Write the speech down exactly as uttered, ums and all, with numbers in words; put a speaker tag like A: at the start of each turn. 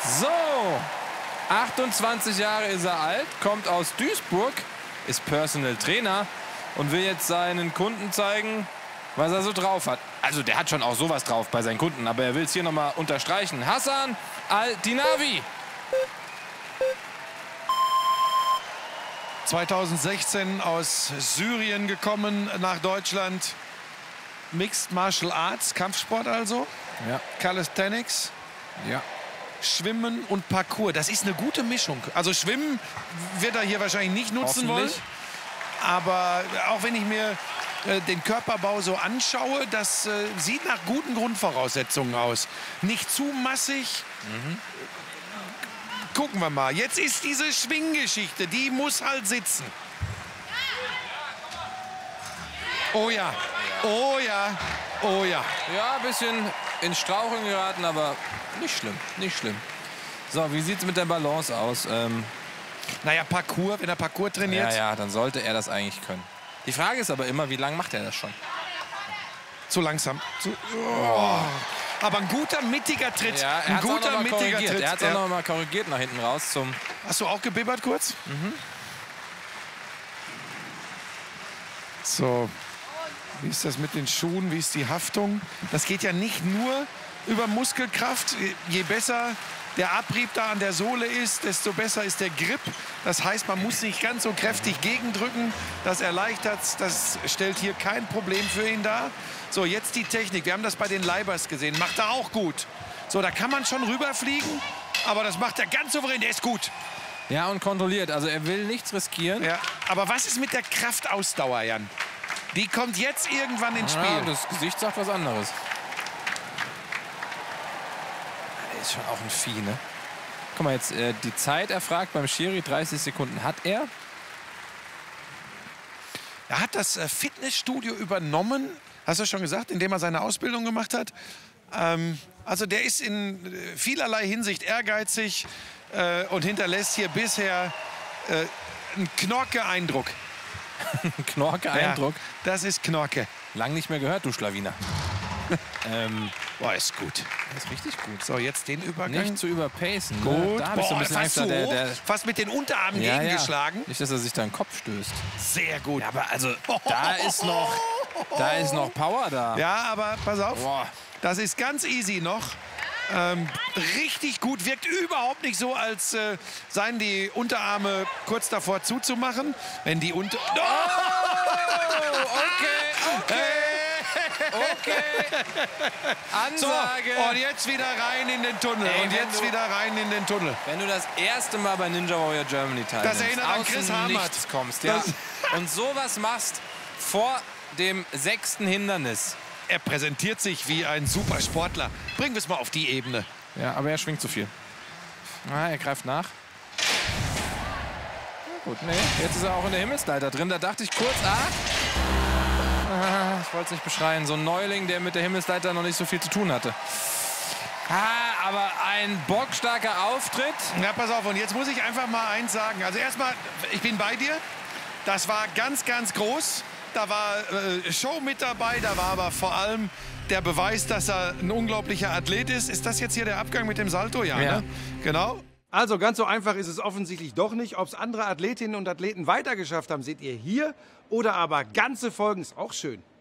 A: So, achtundzwanzig Jahre ist er alt, kommt aus Duisburg, ist Personal Trainer und will jetzt seinen Kunden zeigen, was er so drauf hat. Also der hat schon auch sowas drauf bei seinen Kunden, aber er will es hier nochmal unterstreichen. Hassan Al-Dinawi.
B: zweitausendsechzehn aus Syrien gekommen nach Deutschland. Mixed Martial Arts, Kampfsport also.
A: Ja.
B: Calisthenics.
A: Ja.
B: Schwimmen und Parkour. Das ist eine gute Mischung. Also Schwimmen wird er hier wahrscheinlich nicht nutzen wollen. Aber auch wenn ich mir äh, den Körperbau so anschaue, das äh, sieht nach guten Grundvoraussetzungen aus. Nicht zu massig. Mhm. Gucken wir mal. Jetzt ist diese Schwinggeschichte, die muss halt sitzen. Oh ja, oh ja, oh ja.
A: Ja, ein bisschen ins Straucheln geraten, aber nicht schlimm, nicht schlimm. So, wie sieht es mit der Balance aus? Ähm,
B: naja, Parkour, wenn er Parkour trainiert.
A: Ja, ja, dann sollte er das eigentlich können. Die Frage ist aber immer, wie lange macht er das schon?
B: Zu langsam. Zu, oh. Aber ein guter, mittiger Tritt.
A: Ja, er
B: ein guter, mittiger
A: Tritt. Er hat es auch
B: ja.
A: noch mal korrigiert nach hinten raus. Zum
B: Hast du auch gebibbert kurz?
A: Mhm.
B: So. Wie ist das mit den Schuhen? Wie ist die Haftung? Das geht ja nicht nur über Muskelkraft. Je besser der Abrieb da an der Sohle ist, desto besser ist der Grip. Das heißt, man muss nicht ganz so kräftig gegendrücken. Das erleichtert, das stellt hier kein Problem für ihn dar. So, jetzt die Technik. Wir haben das bei den Leibers gesehen. Macht er auch gut. So, da kann man schon rüberfliegen. Aber das macht er ganz souverän. Der ist gut.
A: Ja, und kontrolliert. Also er will nichts riskieren.
B: Ja, aber was ist mit der Kraftausdauer, Jan? Die kommt jetzt irgendwann ins Spiel.
A: Ja, das Gesicht sagt was anderes. Er ist schon auch ein Vieh, ne? Guck mal, jetzt äh, die Zeit erfragt beim Schiri, dreißig Sekunden hat er.
B: Er hat das äh, Fitnessstudio übernommen, hast du schon gesagt, indem er seine Ausbildung gemacht hat. Ähm, also der ist in äh, vielerlei Hinsicht ehrgeizig äh, und hinterlässt hier bisher äh, einen Knorke-Eindruck.
A: Knorke-Eindruck?
B: Ja, das ist Knorke.
A: Lang nicht mehr gehört, du Schlawiner. ähm,
B: Boah, ist gut.
A: Das ist richtig gut.
B: So, jetzt den Übergang.
A: Nicht zu überpacen.
B: Gut.
A: Ne? Da habe ich so ein bisschen
B: fast
A: Angst,
B: zu
A: der,
B: hoch,
A: der
B: fast mit den Unterarmen
A: ja,
B: gegengeschlagen.
A: Ja. Nicht, dass er sich da in den Kopf stößt.
B: Sehr gut.
A: Ja, aber also, da ist noch, da ist noch Power da.
B: Ja, aber pass auf.
A: Boah.
B: Das ist ganz easy noch. Ähm, richtig gut, wirkt überhaupt nicht so, als äh, seien die Unterarme kurz davor zuzumachen. Wenn die Unter...
A: Oh, okay, okay. Okay. Ansage.
B: So, und jetzt wieder rein in den Tunnel.
A: Ey,
B: und jetzt
A: du,
B: wieder rein in den Tunnel.
A: Wenn du das erste Mal bei Ninja Warrior Germany teilnimmst,
B: das erinnert an Chris Hamert.
A: Nichts kommst, ja, und sowas machst vor dem sechsten Hindernis.
B: Er präsentiert sich wie ein super Sportler. Bringen wir es mal auf die Ebene.
A: Ja, aber er schwingt zu viel. Ah, er greift nach. Gut, nee, jetzt ist er auch in der Himmelsleiter drin. Da dachte ich kurz, ah, ah ich wollte es nicht beschreien, so ein Neuling, der mit der Himmelsleiter noch nicht so viel zu tun hatte. Ah, aber ein bockstarker Auftritt.
B: Na, pass auf, und jetzt muss ich einfach mal eins sagen. Also erstmal, ich bin bei dir. Das war ganz, ganz groß. Da war äh, Show mit dabei, da war aber vor allem der Beweis, dass er ein unglaublicher Athlet ist. Ist das jetzt hier der Abgang mit dem Salto? Ja,
A: ja.
B: Ne? Genau.
C: Also ganz so einfach ist es offensichtlich doch nicht. Ob es andere Athletinnen und Athleten weitergeschafft haben, seht ihr hier. Oder aber ganze Folgen ist auch schön.